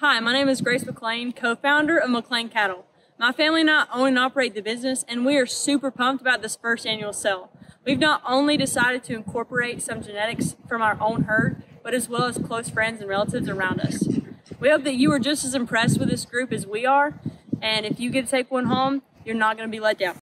Hi, my name is Grace McQuain, co-founder of McClain Cattle. My family and I own and operate the business, and we are super pumped about this first annual sale. We've not only decided to incorporate some genetics from our own herd, but as well as close friends and relatives around us. We hope that you are just as impressed with this group as we are, and if you get to take one home, you're not going to be let down.